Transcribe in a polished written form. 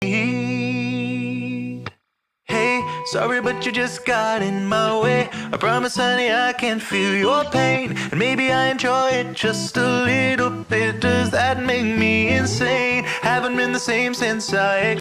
Hey, sorry, but you just got in my way. I promise, honey, I can feel your pain, and maybe I enjoy it just a little bit. Does that make me insane? Haven't been the same since I